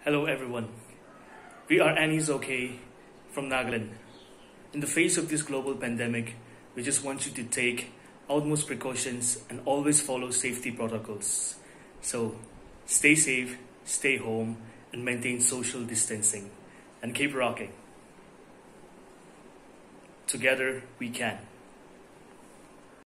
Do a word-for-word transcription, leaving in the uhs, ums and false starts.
Hello everyone. We are Annie's OK from Nagaland. In the face of this global pandemic, we just want you to take utmost precautions and always follow safety protocols. So stay safe, stay home, and maintain social distancing. And keep rocking. Together we can.